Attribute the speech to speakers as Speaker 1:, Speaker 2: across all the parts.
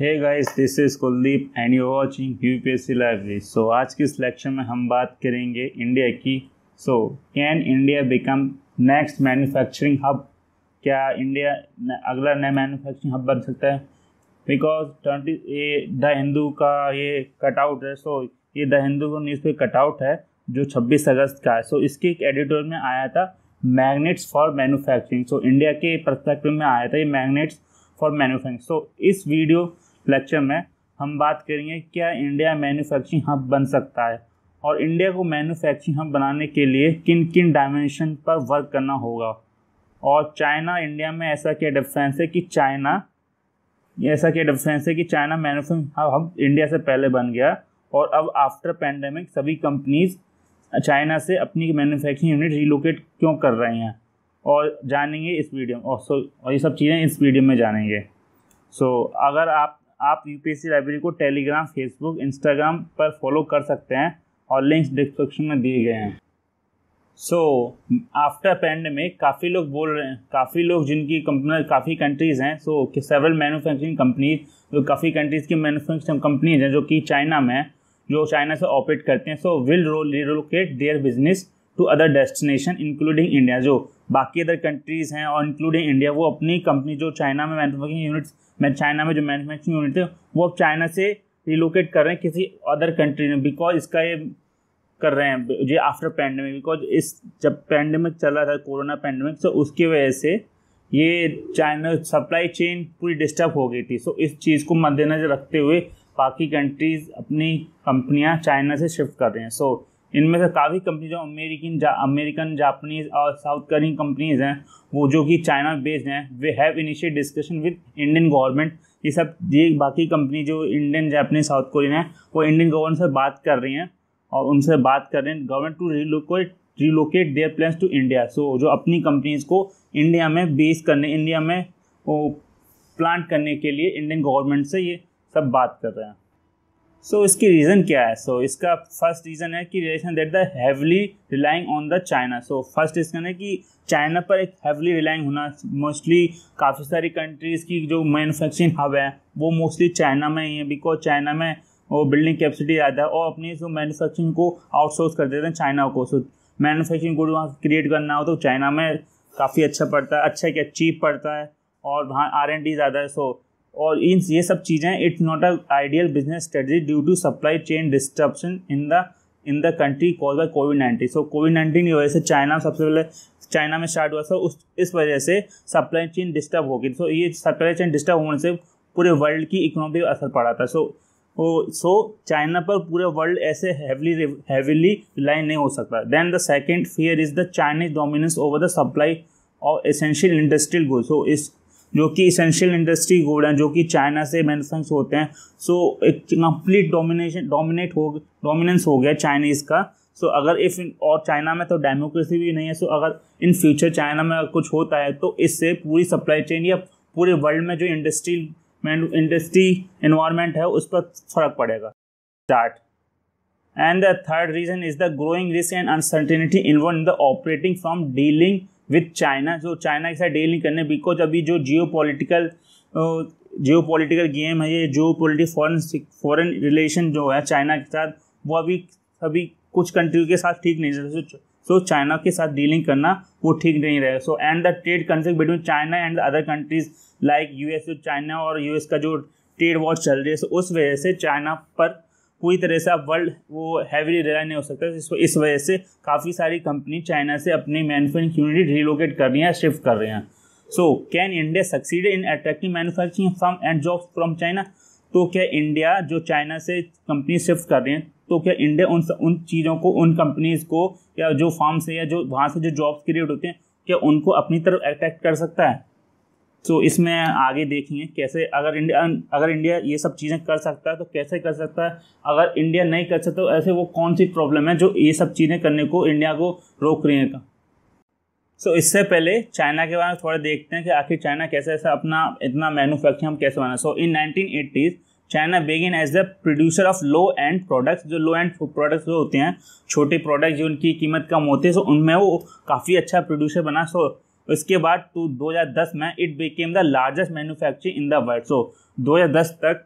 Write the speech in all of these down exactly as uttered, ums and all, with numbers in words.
Speaker 1: Hey guys, this is Kuldeep and you watching UPSC library. So आज की selection में हम बात करेंगे इंडिया की। So can India become next manufacturing hub? क्या इंडिया अगला नया मैन्युफैक्चरिंग हब बन सकता है? बिकॉज ट्वेंटी ये द हिंदू का ये कटआउट है। सो ये द हिंदू का न्यूज़ पे कटआउट है जो छब्बीस अगस्त का है। सो इसके एक एडिटोरियल में आया था magnets for manufacturing. So India के पर्सपेक्टिव में आया था ये मैग्नेट्स फॉर मैन्युफैक्चरिंग। सो इस वीडियो लेक्चर में हम बात करेंगे क्या इंडिया मैन्युफैक्चरिंग हब बन सकता है और इंडिया को मैन्युफैक्चरिंग हब बनाने के लिए किन किन डायमेंशन पर वर्क करना होगा, और चाइना इंडिया में ऐसा क्या डिफरेंस है कि चाइना ऐसा क्या डिफरेंस है कि चाइना मैन्युफैक्चरिंग हब इंडिया से पहले बन गया और अब आफ्टर पैंडेमिक सभी कंपनीज चाइना से अपनी मैन्युफैक्चरिंग यूनिट रिलोकेट क्यों कर रही हैं, और जानेंगे इस वीडियो में। और सो और ये सब चीज़ें इस वीडियो में जानेंगे। सो so, अगर आप आप यूपीएससी लाइब्रेरी को टेलीग्राम, फेसबुक, इंस्टाग्राम पर फॉलो कर सकते हैं और लिंक्स डिस्क्रिप्शन में दिए गए हैं। सो आफ्टर पैंडेमिक काफ़ी लोग बोल रहे हैं, काफ़ी लोग जिनकी कंपनी काफ़ी कंट्रीज़ हैं, सो कि सेवरल मैन्युफैक्चरिंग कंपनीज जो काफ़ी कंट्रीज़ की मैन्युफैक्चरिंग कंपनीज हैं जो कि चाइना में है, जो चाइना से ऑपरेट करते हैं, so will relocate their business to other destination including India. जो बाकी अदर कंट्रीज़ हैं और इंक्लूडिंग इंडिया, वो अपनी कंपनी जो चाइना में मैन्युफैक्चरिंग यूनिट्स में चाइना में जो मैन्युफैक्चरिंग यूनिट है वो अब चाइना से रिलोकेट कर रहे हैं किसी अदर कंट्री में। बिकॉज इसका ये कर रहे हैं ये आफ्टर पैंडेमिक, बिकॉज इस जब पैंडेमिक चल रहा था, कोरोना पैंडेमिक, तो उसकी वजह से ये चाइना सप्लाई चेन पूरी डिस्टर्ब हो गई थी। सो इस चीज़ को मद्देनजर रखते हुए बाकी कंट्रीज़ अपनी कंपनियां चाइना से शिफ्ट कर रहे हैं। सो इनमें से काफ़ी कंपनी जो अमेरिकन जा, अमेरिकन जापानीज़ और साउथ कोरियन कंपनीज़ हैं वो जो कि चाइना बेस्ड हैं, we have initiate discussion with Indian government. ये सब ये बाकी कंपनी जो इंडियन, जापानीज, साउथ कोरियन है वो इंडियन गवर्नमेंट से बात कर रही हैं और उनसे बात कर रहे हैं government to relocate relocate their plans to India. So जो अपनी कंपनीज़ को इंडिया में बेस करने, इंडिया में वो प्लांट करने के लिए इंडियन गवर्नमेंट से ये सब बात कर रहे हैं। सो so, इसकी रीज़न क्या है? सो so, इसका फर्स्ट रीज़न है कि relation that the heavily relying on the China. So first reason है कि चाइना पर एक हैवली रिलाइंग होना। मोस्टली काफ़ी सारी कंट्रीज़ की जो मैन्युफैक्चरिंग हब है वो मोस्टली चाइना में ही है, बिकॉज चाइना में वो बिल्डिंग कैपेसिटी ज़्यादा है और अपनी जो मैन्युफैक्चरिंग को आउटसोर्स कर देते हैं चाइना को। सो मैन्युफैक्चरिंग को वहाँ क्रिएट करना हो तो चाइना में काफ़ी अच्छा पड़ता है, अच्छा क्या चीप पड़ता है और वहाँ आर एंड डी ज़्यादा है। सो और इन ये सब चीज़ें it's not a ideal business strategy due to supply chain disturbance in the in the country cause by COVID nineteen. So COVID nineteen की वजह से चाइना सबसे पहले चाइना में स्टार्ट हुआ था, उस इस वजह से सप्लाई चेन डिस्टर्ब हो गई। सो ये सप्लाई चेन डिस्टर्ब होने से पूरे वर्ल्ड की इकोनॉमी पर असर पड़ा था। सो वो सो चाइना पर पूरे वर्ल्ड ऐसे हैवली हैवीली रिलाई नहीं हो सकता। Then the second fear is the Chinese dominance over the supply of essential industrial goods. So इस जो कि इसेंशियल इंडस्ट्री गुड हैं जो कि चाइना से मैन्युफैक्चर होते हैं, सो एक कंप्लीट डोमिनेशन डोमिनेट हो डोमिनेंस हो गया चाइनीज़ का। सो अगर इफ और चाइना में तो डेमोक्रेसी भी नहीं है। सो अगर इन फ्यूचर चाइना में कुछ होता है तो इससे पूरी सप्लाई चेन या पूरे वर्ल्ड में जो इंडस्ट्री इंडस्ट्री इन्वायरमेंट है उस पर फर्क पड़ेगा। Start and the third reason is the growing risk and uncertainty involve in the operating from dealing with China. जो चाइना के साथ डीलिंग करने, बिकॉज अभी जो geo political geo political game है, ये geo politic foreign foreign relation जो है चाइना के साथ, वो अभी सभी कुछ कंट्री के साथ ठीक नहीं रहे। सो चाइना के साथ डीलिंग करना वो ठीक नहीं रहे। So and the trade conflict between China and the other countries like US, जो चाइना और यूएस का जो ट्रेड वॉर चल रही है, सो उस वजह से चाइना पर पूरी तरह से अब वर्ल्ड वो हैवीली रिलाई नहीं हो सकता। इस वजह से काफ़ी सारी कंपनी चाइना से अपनी मैन्युफैक्चरिंग यूनिट रिलोकेट कर रही हैं, शिफ्ट कर रहे हैं। So can India succeed in attracting manufacturing firm and jobs from China? तो क्या इंडिया जो चाइना से कंपनी शिफ्ट कर रही हैं, तो क्या इंडिया उन उन चीज़ों को, उन कंपनीज़ को या जो फार्म से या जो वहाँ से जो जॉब्स क्रिएट होते हैं, क्या उनको अपनी तरफ अट्रैक्ट कर सकता है? सो so, इसमें आगे देखेंगे कैसे अगर इंडिया अगर इंडिया ये सब चीज़ें कर सकता है तो कैसे कर सकता है, अगर इंडिया नहीं कर सकता तो ऐसे वो कौन सी प्रॉब्लम है जो ये सब चीज़ें करने को इंडिया को रोक रही है का। सो so, इससे पहले चाइना के बारे में थोड़ा देखते हैं कि आखिर चाइना कैसे ऐसा अपना इतना मैन्युफैक्चरिंग हम कैसे बना। So in nineteen eighties China begin as the producer of low end products. जो लो एंड प्रोडक्ट्स जो होते हैं, छोटे प्रोडक्ट जो उनकी कीमत कम होती है, सो उनमें वो काफ़ी अच्छा प्रोड्यूसर बना। सो इसके बाद तो दो हज़ार दस में it became the largest manufacturing in the world. So दो हज़ार दस तक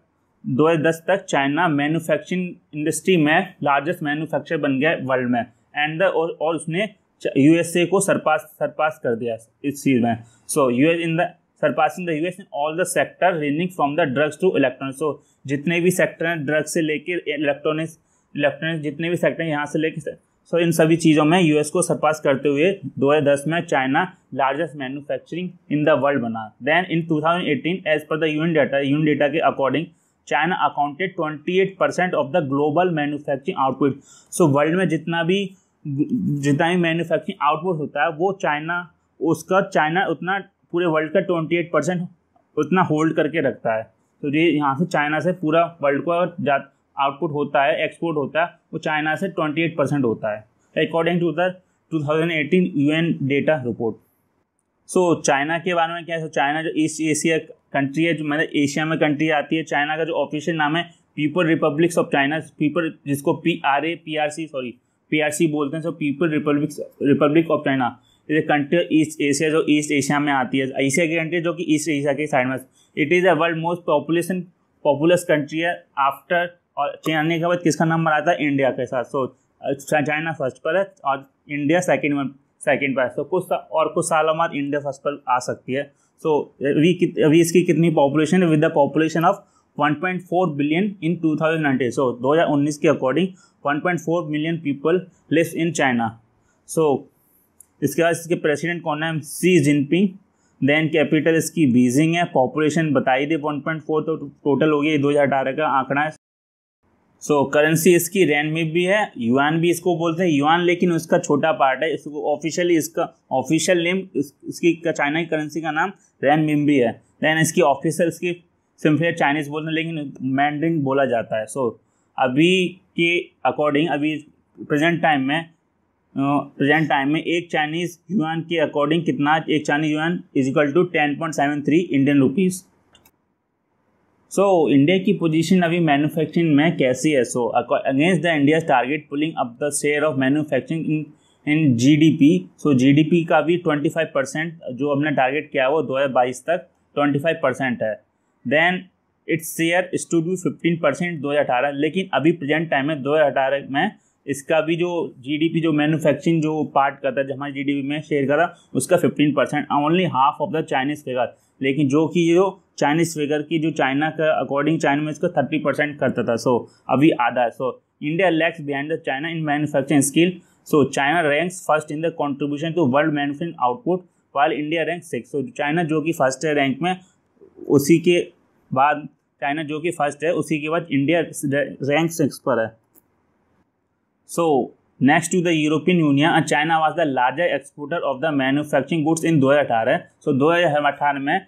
Speaker 1: दो हज़ार दस तक चाइना मैन्युफैक्चरिंग इंडस्ट्री में लार्जेस्ट मैन्युफैक्चरर बन गया वर्ल्ड में, एंड और, और उसने यूएसए को सरपास सरपास कर दिया इस चीज़ में। So US in the surpassing the US in all the sector ranging from the drugs to electronics. So जितने भी सेक्टर हैं ड्रग्स से लेके इलेक्ट्रॉनिक्स इलेक्ट्रॉनिक्स जितने भी सेक्टर हैं यहाँ से लेके, सो इन सभी चीज़ों में यूएस को सरपास करते हुए दो हज़ार दस में China largest manufacturing in the world बना। Then in two thousand eighteen as per the UN data UN data के अकॉर्डिंग चाइना अकाउंटेड अट्ठाईस percent of the global manufacturing output. So world में जितना भी जितना भी मैन्युफैक्चरिंग आउटपुट होता है वो चाइना उसका चाइना उतना पूरे वर्ल्ड का अट्ठाईस परसेंट उतना होल्ड करके रखता है। तो ये यहाँ से चाइना से पूरा वर्ल्ड को आउटपुट होता है, एक्सपोर्ट होता है, वो चाइना से अट्ठाईस परसेंट होता है according to the two thousand eighteen UN data report. So China के बारे में क्या है, so, चाइना जो ईस्ट एशिया कंट्री है, जो मतलब एशिया में कंट्री आती है, चाइना का जो ऑफिशियल नाम है people republic of China, people जिसको P R A P R C sorry P R C बोलते हैं। So people republic republic of China is a country east Asia जो ईस्ट एशिया में आती है, एशिया की कंट्री जो कि ईस्ट एशिया के साइड में। It is a world most population populous country है आफ्टर, और चाइना के बाद किसका नंबर आता है, इंडिया के साथ। सो चाइना फर्स्ट पर है और इंडिया सेकंड सेकंड पर है। सो कुछ और कुछ सालों बाद इंडिया फर्स्ट पर आ सकती है। सो अभी अभी इसकी कितनी पॉपुलेशन है, with the population of one point four billion in two thousand nineteen. So दो हज़ार उन्नीस के according one point four million people live in China. So इसके बाद इसके प्रेसिडेंट कौन है, शी जिनपिंग। देन कैपिटल इसकी बीजिंग है। पॉपुलेशन बताई थी वन पॉइंट फोर, तो टोटल हो गया दो हज़ार अठारह का आंकड़ा है। सो करेंसी इसकी रेनमिन भी है, युआन भी इसको बोलते हैं, युआन लेकिन उसका छोटा पार्ट है। इसको ऑफिशियली इसका ऑफिशियल नेम इस, इसकी चाइना की करेंसी का नाम रेनमिन भी है। देन इसकी ऑफिशियल इसकी सिंपली चाइनीज बोलते हैं लेकिन मैंड्रिन बोला जाता है। सो so, अभी के अकॉर्डिंग अभी प्रेजेंट टाइम में प्रेजेंट टाइम में एक चाइनीज युआन के अकॉर्डिंग कितना, एक Chinese yuan is equal to ten point seven three Indian rupees. So India की पोजीशन अभी मैन्युफैक्चरिंग में कैसी है। So against the India target pulling up the share of manufacturing in in GDP. So GDP का भी twenty five percent जो हमने target किया वो दो हज़ार बाईस तक ट्वेंटी फाइव परसेंट है। Then its share stood be fifteen percent दो हज़ार अठारह, लेकिन अभी प्रेजेंट टाइम में दो हज़ार अठारह में इसका भी जो जीडीपी जो मैन्युफैक्चरिंग जो पार्ट करता है, जो हमारे जीडीपी में शेयर करा उसका fifteen percent, only half of the Chinese figure. लेकिन जो कि जो चाइनीज फिगर की जो चाइना का अकॉर्डिंग चाइना में इसको थर्टी परसेंट करता था। सो so, अभी आधा है। So India lags behind the China in manufacturing skill. So China ranks first in the contribution to world manufacturing output while India rank six. So China जो कि first है रैंक में, उसी के बाद चाइना जो कि फर्स्ट है उसी के बाद इंडिया रैंक सिक्स पर है। So next to the European Union, China was the largest exporter of the manufacturing goods in दो हज़ार अठारह। सो दो हज़ार अठारह में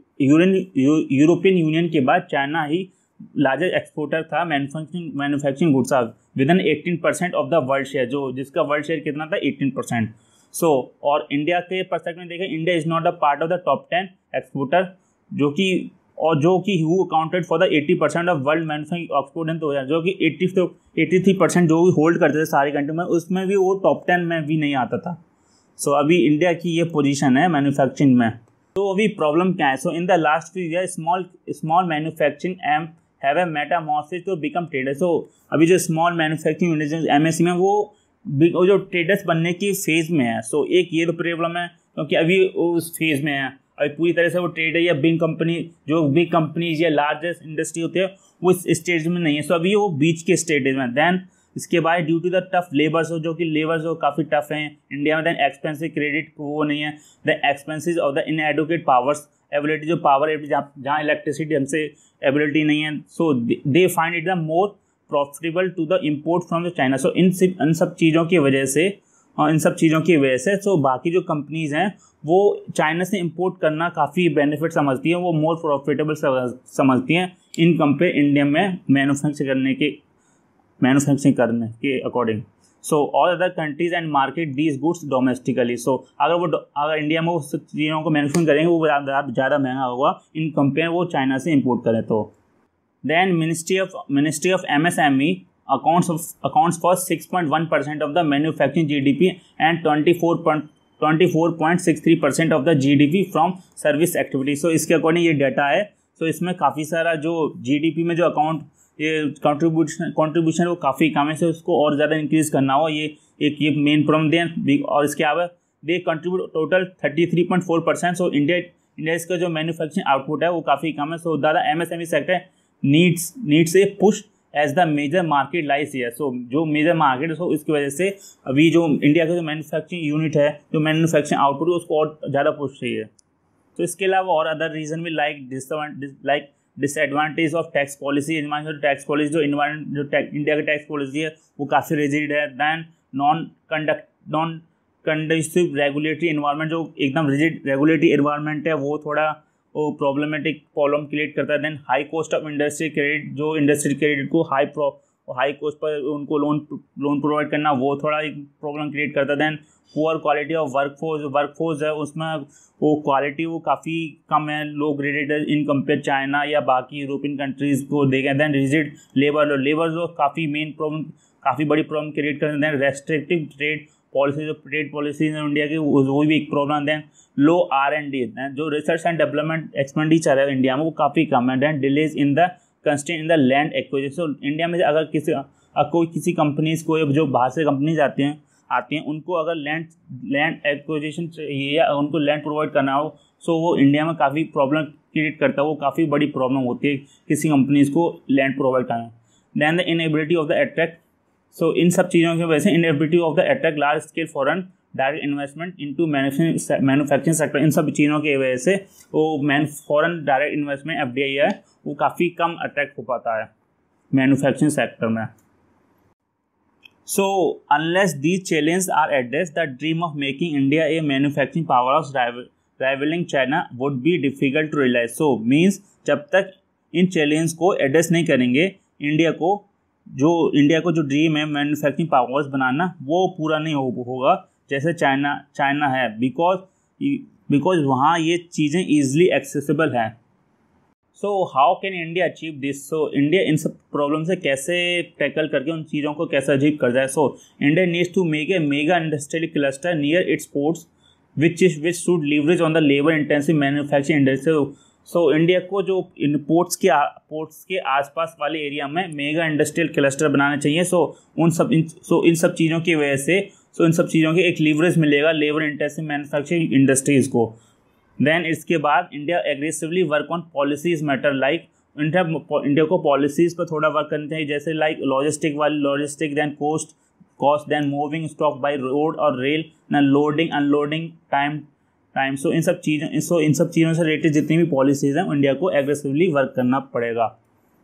Speaker 1: यूरोपियन यूनियन के बाद चाइना ही लार्जेस्ट एक्सपोर्टर था manufacturing manufacturing goods with in eighteen percent of the world share, जो जिसका वर्ल्ड शेयर कितना था एटीन परसेंट। सो और इंडिया के परस्पेक्टिव में देखें, India is not a part of the top ten exporter, जो कि और जो कि who accounted for the eighty percent of world manufacturing export in दो हज़ार, जो कि एट्टी एटी थ्री परसेंट जो भी होल्ड करते थे सारी कंट्री में, उसमें भी वो टॉप टेन में भी नहीं आता था। सो so, अभी इंडिया की ये पोजीशन है मैन्युफैक्चरिंग में। तो अभी प्रॉब्लम क्या है, so in the last few year small small manufacturing M have a metamorphosis to become trader. So अभी जो स्मॉल मैन्युफैक्चरिंग यूनिट एमएससी में वो वो जो ट्रेडर्स बनने की फेज़ में है। सो so, एक ये तो प्रॉब्लम है क्योंकि अभी उस फेज़ में है, अभी पूरी तरह से वो ट्रेडर या बिग कंपनी जो बिग कंपनीज या लार्जेस्ट इंडस्ट्री होती है वो इस स्टेज में नहीं है। सो so, अभी वो बीच के स्टेज में। देन इसके बाद due to the tough labours, जो कि लेबर्स जो काफ़ी टफ हैं इंडिया में। देन एक्सपेंसिव क्रेडिट वो नहीं है। The expensive of the inadequate powers ability, जो पावर एबिलिटी जहाँ जहाँ इलेक्ट्रिसिटी हमसे एबिलिटी नहीं है। So they find it the more profitable to the import from the China. So इन सब इन सब चीज़ों की वजह से और इन सब चीज़ों की वजह से सो बाकी जो कंपनीज़ हैं वो चाइना से इंपोर्ट करना काफ़ी बेनिफिट समझती हैं, वो मोर प्रॉफिटेबल समझती हैं इन कंपेयर इंडिया में मैन्युफैक्चर करने के मैन्युफैक्चरिंग करने के according. So all other countries and market these goods domestically. So अगर वो अगर इंडिया में उस चीज़ों को मैन्युफैक्चरिंग करेंगे वो ज़्यादा महंगा होगा इन कंपेयर वो चाइना से इंपोर्ट करें तो। Then ministry of ministry of M S M E accounts of accounts for six point one percent of the manufacturing G D P and twenty-four point six three percent of the G D P from service activity. So इसके according ये data है so इसमें काफ़ी सारा जो GDP में जो account ये कंट्रीब्यूशन कंट्रीब्यूशन वो काफ़ी कम है, से उसको और ज़्यादा इंक्रीज़ करना हो, ये एक ये मेन प्रॉब्लम दें। और इसके अलावा they contribute total thirty three point four percent. So India India इसका जो मैन्युफैक्चरिंग आउटपुट है वो काफ़ी कम है। सो ज़्यादा MSME sector needs needs a push as the major market lies here. So जो मेजर मार्केट है, सो इसकी वजह से अभी जो इंडिया का जो मैन्युफैक्चरिंग यूनिट है, जो मैन्युफैक्चरिंग आउटपुट है, उसको और ज़्यादा पुश चाहिए। तो इसके अलावा और अदर रीज़न भी like like disadvantage of tax policy. Tax policy जो इन्वायरमेंट जो इंडिया की टैक्स पॉलिसी है वो काफ़ी रिजिड है। Then non conduct non conductive regulatory environment, जो एकदम रिजिड रेगुलेटरी इन्वायरमेंट है वो थोड़ा वो प्रॉब्लमेटिक प्रॉब्लम क्रिएट करता है। Then high cost of industry credit, जो इंडस्ट्री क्रेडिट को हाई प्रो हाई कॉस्ट पर उनको लोन लोन प्रोवाइड करना वो थोड़ा एक प्रॉब्लम क्रिएट करता है। Then poor quality of workforce workforce है उसमें वो क्वालिटी वो काफ़ी कम है, low graded in compare China या बाकी यूरोपियन कंट्रीज़ को देखें। देन रिजिड लेबर लेबर जो काफ़ी मेन प्रॉब्लम काफ़ी बड़ी प्रॉब्लम क्रिएट करते हैं। देन रेस्ट्रिक्टिव ट्रेड पॉलिसी, जो ट्रेड पॉलिसीज है इंडिया की वो भी एक problem. Then low R and D, जो रिसर्च एंड डेवलपमेंट एक्सपेंडिचर है इंडिया में वो काफ़ी कम है। Then delays in the constant in the land acquisition. India में अगर किसी कोई किसी कंपनीज को जो बाहर से कंपनीज आती हैं आती हैं उनको अगर लैंड लैंड एक्विजिशन चाहिए या उनको लैंड प्रोवाइड करना हो, सो वो इंडिया में काफ़ी प्रॉब्लम क्रिएट करता है, वो काफ़ी बड़ी प्रॉब्लम होती है किसी कंपनीज को लैंड प्रोवाइड करना। Then the inability of the attract, so इन सब चीज़ों की वजह से inability of the attract large scale foreign direct investment into manufacturing sector. इन सब चीज़ों की वजह से वो man foreign direct investment FDI है वो काफ़ी कम अट्रैक्ट हो पाता है मैन्युफैक्चरिंग सेक्टर में। So, unless these challenges are addressed, the dream of making India a manufacturing powerhouse rival, rivaling China would be difficult to realize. So, means जब तक इन चैलेंज को एड्रेस नहीं करेंगे, इंडिया को जो इंडिया को जो ड्रीम है मैन्युफैक्चरिंग पावरहाउस बनाना वो पूरा नहीं हो, होगा जैसे चाइना चाइना है, बिकॉज बिकॉज वहाँ ये चीज़ें ईजिली एक्सेसिबल हैं। So how can India achieve this? So India इन सब प्रॉब्लम से कैसे टैकल करके उन चीज़ों को कैसे अचीव कर जाए? So India needs to make a mega industrial cluster near its ports which is which should leverage on the labour intensive manufacturing industry. So India को जो इन पोर्ट्स के पोर्ट्स के आसपास वाले एरिया में मेगा इंडस्ट्रियल क्लस्टर बनाने चाहिए। सो उन सब इन सो इन सब चीज़ों की वजह से सो इन सब चीज़ों के एक लीवरेज मिलेगा लेबर इंटेंसिव मैन्युफैक्चरिंग इंडस्ट्रीज़ को। देन इसके बाद India aggressively work on policies matter, like India India को पॉलिसीज़ पर थोड़ा वर्क करना चाहिए, जैसे लाइक लॉजिस्टिक वाली logistic, then cost cost then moving stock by road और रेल, ना loading unloading time time so इन सब चीज़ों सो इन सब चीज़ों से रिलेटेड जितनी भी पॉलिसीज़ हैं इंडिया को एग्रेसिवली वर्क करना पड़ेगा।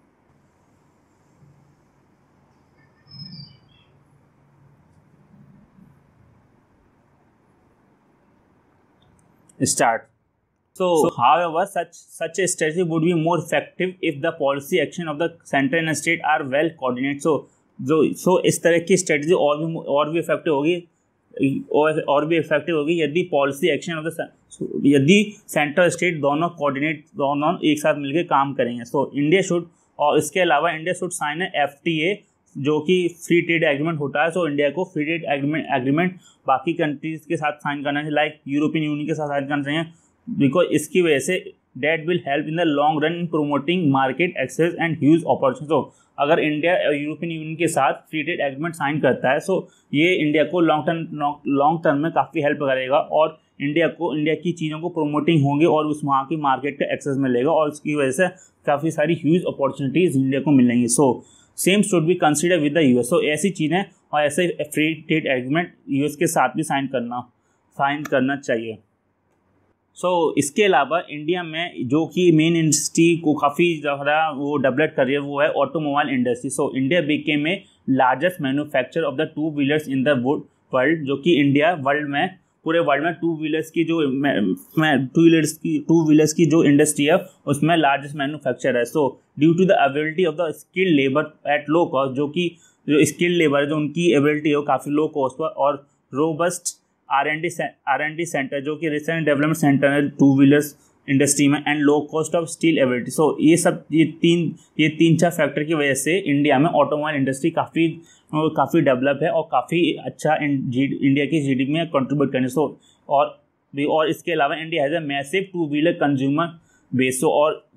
Speaker 1: Start So, so, however, such such a strategy would be more effective if the policy action of the center and state are well coordinated. So, जो so इस तरह की स्ट्रेटजी और भी और भी इफेक्टिव होगी और और भी इफेक्टिव होगी यदि पॉलिसी एक्शन ऑफ द यदि सेंटर स्टेट दोनों कोऑर्डिनेट दोनों एक साथ मिलकर काम करेंगे। सो इंडिया शुड और इसके अलावा India should sign a F T A जो कि फ्री ट्रेड एग्रीमेंट होता है। सो इंडिया को फ्री ट्रेड एग्रीमेंट एग्रीमेंट बाकी कंट्रीज़ के साथ साइन करना चाहिए, लाइक यूरोपियन यूनियन के साथ साइन करना चाहिए, बिकॉज इसकी वजह से that will help in the long run in promoting market access and huge opportunity. तो अगर इंडिया यूरोपियन यूनियन के साथ फ्री ट्रेड एग्रीमेंट साइन करता है, सो ये इंडिया को लॉन्ग टर्म लॉन्ग टर्म में काफ़ी हेल्प करेगा और इंडिया को इंडिया की चीज़ों को प्रोमोटिंग होंगे और उस वहाँ की मार्केट का एक्सेस मिलेगा और उसकी वजह से काफ़ी सारी ह्यूज अपॉर्चुनिटीज़ इंडिया को मिलेंगी। So same should be consider with the US. सो ऐसी चीज़ें और ऐसे फ्री ट्रेड एग्रीमेंट यूएस के साथ भी साइन करना साइन करना चाहिए। सो so, इसके अलावा इंडिया में जो कि मेन इंडस्ट्री को काफ़ी ज़्यादा वो डेवलप कर रही है वो है automobile industry. So India became a largest manufacture of the two wheelers in the world, जो कि इंडिया वर्ल्ड में पूरे वर्ल्ड में टू व्हीलर्स की जो टू व्हीलर्स की टू व्हीलर्स की जो इंडस्ट्री है उसमें लार्जेस्ट मैन्युफैक्चर है। So due to the availability of the skilled labour at low cost, जो कि जो स्किल्ड लेबर है जो उनकी एबिलिटी है वो काफ़ी लो कॉस्ट पर, और robust R and D R and D centre जो कि रिसर्च एंड डेवलपमेंट सेंटर है टू व्हीलर्स इंडस्ट्री में, and low cost of steel ability. So ये सब ये तीन ये तीन चार फैक्टर की वजह से इंडिया में ऑटोमोबाइल इंडस्ट्री काफ़ी काफ़ी डेवलप है और काफ़ी अच्छा इंडिया की जीडीपी में कंट्रीब्यूट करने। सो और और इसके अलावा India has a massive two wheeler consumer base. So और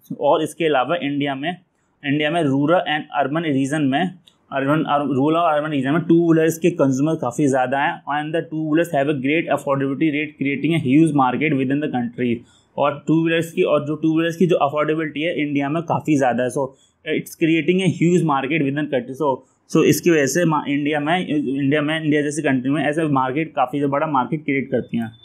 Speaker 1: और इसके अलावा इंडिया में इंडिया में रूरल एंड अर्बन रीजन में अर्बन रूरल और अर्बन रीजन में टू व्हीलर्स के कंज्यूमर काफ़ी ज़्यादा हैं and the two wheelers have a great affordability rate creating a huge market with in the country. और टू व्हीलर्स की और जो टू व्हीलर्स की जो अफोर्डेबिलिटी है इंडिया में काफ़ी ज़्यादा है। So it's creating a huge market with in country. So so इसकी वजह से इंडिया में इंडिया में इंडिया जैसी कंट्री में ऐसे मार्केट काफ़ी बड़ा मार्केट क्रिएट करती हैं।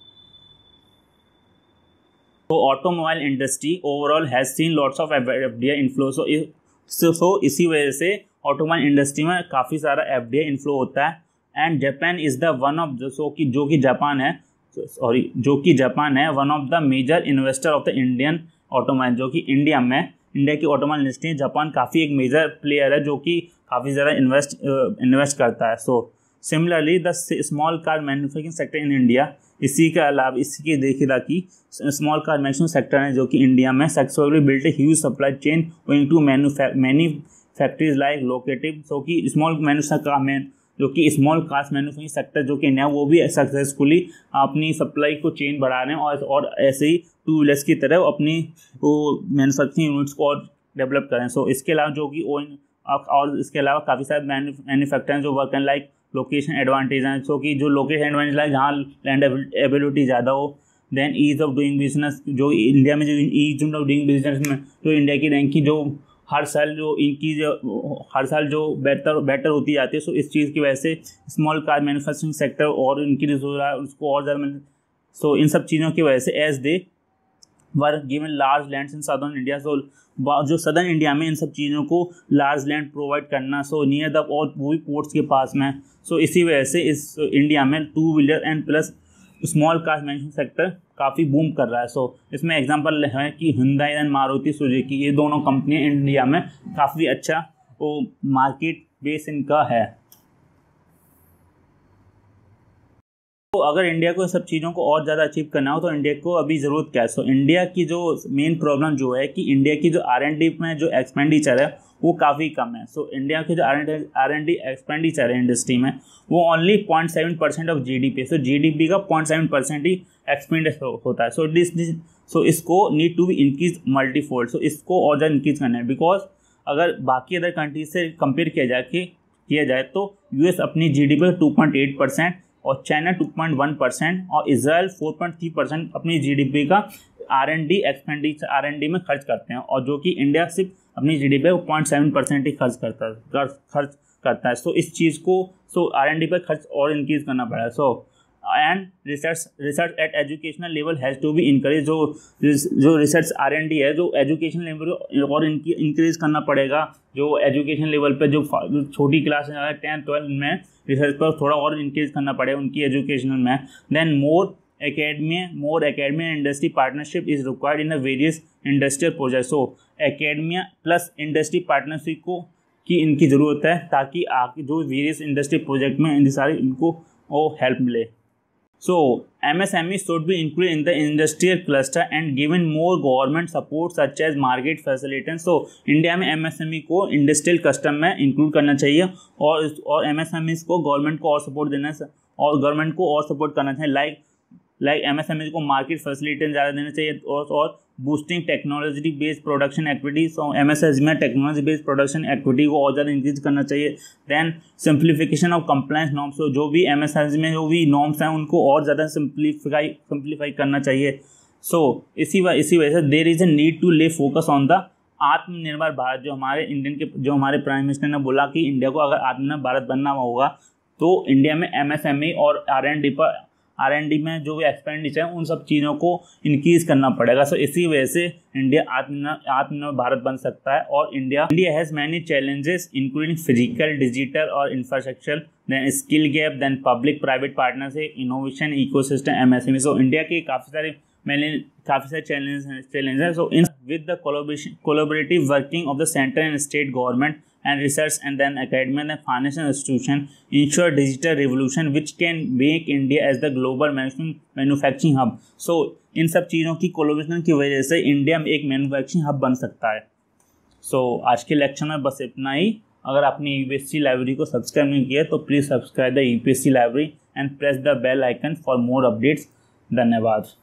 Speaker 1: तो automobile industry overall has seen lots of FDI inflow. So so इसी वजह से ऑटोमोबाइल इंडस्ट्री में काफ़ी सारा एफडीआई इनफ्लो होता है। And Japan is the one of the so कि जो कि जापान है सॉरी जो कि जापान है one of the major investor of the Indian automobile. जो कि इंडिया में इंडिया की ऑटोमोबाइल इंडस्ट्री जापान काफ़ी एक मेजर प्लेयर है जो कि काफ़ी ज़्यादा इन्वेस्ट इन्वेस्ट करता है। So similarly the small car manufacturing sector in India, इसी के अलावा इसी के देखिए कि स्मॉल कार मैन्युफैक्चरिंग सेक्टर है जो कि इंडिया में successfully built a huge supply chain going to many factories like locative. So कि स्मॉल मैन्युफैक्चर जो कि स्मॉल कार मैन्युफैक्चरिंग सेक्टर जो कि इंडिया वो भी सक्सेसफुली अपनी सप्लाई को चेन बढ़ा रहे हैं और और ऐसे ही टू व्हीलर्स की तरह अपनी वो मैन्युफैक्चरिंग यूनिट्स को और डेवलप करें। सो इसके अलावा जो कि और इसके अलावा काफ़ी सारे मैन्युफैक्चर हैं जो work and like location advantage हैं। सो कि जो लोकेशन एडवांटेज लाइक जहाँ लैंड एबिलिटी ज़्यादा हो, then ease of doing business, जो इंडिया में जो ईज ऑफ डूइंग बिजनेस में जो इंडिया की रैंकिंग जो हर साल जो इनकी जो हर साल जो बेटर बेटर होती जाती है। सो इस चीज़ की वजह से स्मॉल कार मैन्युफैक्चरिंग सेक्टर और इनकी जो है उसको और ज़्यादा। सो इन सब चीज़ों की वजह से as they were given large lands in southern India. So जो सदर्न इंडिया में इन सब चीज़ों को लार्ज लैंड प्रोवाइड करना, सो नियर द और वो भी पोर्ट्स के पास में। सो इसी वजह से इस इंडिया में two wheeler and plus small car manufacturing sector काफ़ी बूम कर रहा है। सो इसमें एग्जांपल है कि हुंडई एंड मारुति सुजुकी, ये दोनों कंपनियां इंडिया में काफ़ी अच्छा वो मार्केट बेस इनका है। तो अगर इंडिया को सब चीज़ों को और ज़्यादा अचीव करना हो तो इंडिया को अभी ज़रूरत क्या है? सो इंडिया की जो मेन प्रॉब्लम जो है कि इंडिया की जो आर एंड डी में जो एक्सपेंडिचर है वो काफ़ी कम है। सो इंडिया के जो आर एंड डी एक्सपेंडिचर है इंडस्ट्री में वो only point seven percent of G D P. So G D P का पॉइंट सेवन परसेंट ही एक्सपेंडिचर होता है। सो दिस सो इसको need to be increase multifold. So इसको और ज़्यादा इंक्रीज करना है बिकॉज अगर बाकी अदर कंट्रीज से कंपेयर किया जाए कि किया जाए तो यूएस अपनी G D P two point eight percent और China two point one percent और Israel four point three percent अपनी जीडीपी का R and D expenditure R and D में खर्च करते हैं और जो कि इंडिया सिर्फ अपनी जीडीपी पे पॉइंट सेवन परसेंट ही खर्च करता है खर्च करता है। सो इस चीज़ को सो आर एंड डी पर खर्च और इंक्रीज करना पड़ा है। So and research research at educational level has to be encourage. जो जो रिसर्च आर एंड डी है जो एजुकेशन लेवल और इनकी इंक्रीज करना पड़ेगा। जो एजुकेशन लेवल पे जो छोटी क्लास है टेंथ ट्वेल्थ में रिसर्च पर थोड़ा और इंक्रीज करना पड़ेगा उनकी एजुकेशनल में। Then more academy more academy and industry partnership is required in the various industrial project. So academia plus industry partnership को की इनकी ज़रूरत है ताकि आगे जो वेरियस इंडस्ट्री प्रोजेक्ट में इन सारी इनको वो हेल्प मिले। So M S M E should be included in the industrial cluster and given more government support such as market facilitation. So India में M S M E को industrial cluster में include करना चाहिए और और M S M Es को government को और सपोर्ट देना और गवर्नमेंट को और सपोर्ट करना चाहिए। Like like M S M Es को मार्केट फैसिलिटी ज़्यादा देना चाहिए और और boosting technology based production activities. और एम एस एस में टेक्नोलॉजी बेस्ड प्रोडक्शन एक्टिविटी को और ज़्यादा इंक्रीज करना चाहिए। Then simplification of compliance norms. तो जो भी एम एस एस में जो भी नॉर्म्स हैं उनको और ज़्यादा सिंप्लीफाई सिंप्लीफाई करना चाहिए। सो so, इसी इसी वजह से there is a need to lay focus on the Atmanirbhar Bharat. जो हमारे इंडियन के जो हमारे प्राइम मिनिस्टर ने बोला कि इंडिया को अगर आत्मनिर्भर भारत बनना होगा तो इंडिया में एम एस एम ई और आर एंड डी पर आर एंड डी में जो भी एक्सपेंडिचर है उन सब चीज़ों को इंक्रीज करना पड़ेगा। सो so, इसी वजह से इंडिया आत्मनिर्भर आत्मनिर्भर भारत बन सकता है। और India India has many challenges including physical digital और infrastructure, then skill gap, then public private partnership, innovation, ecosystem, M S M E. So India के काफ़ी सारे मैंने काफ़ी सारे चैलेंज चैलेंज है। So in with the collaboration collaborative working of the central and state government and research and then academia and financial institution ensure digital revolution which can make India as the global manufacturing hub. So इन सब चीज़ों की collaboration की वजह से India में एक manufacturing hub बन सकता है। सो so, आज के लेक्चर में बस इतना ही। अगर आपने यूपीएससी लाइब्रेरी को सब्सक्राइब नहीं किया तो please subscribe the UPSC library and press the bell icon for more updates. धन्यवाद।